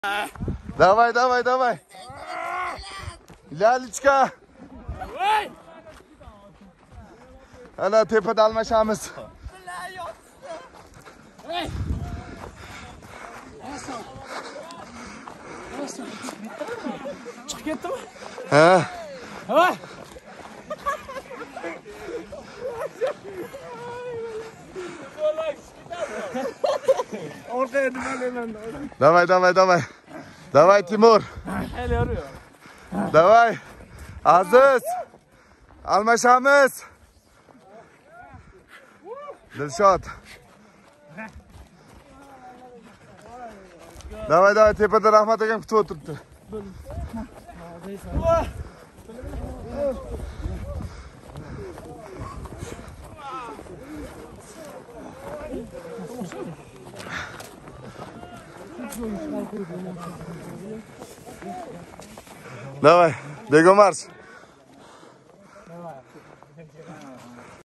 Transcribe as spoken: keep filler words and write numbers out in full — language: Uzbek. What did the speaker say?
Давай, давай, давай. Lalichka. Ana tepada almashamiz. Chiqib ketdimi? Ha. Ha. Orqaya nimalarni? Давай, давай, давай. Давай, Timur. Hali yoruyor. Давай. Aziz. Almashamiz. Dilshod. Давай, давай, tepada Rahmat akam kutib o'tiribdi. Давай, бегом марш.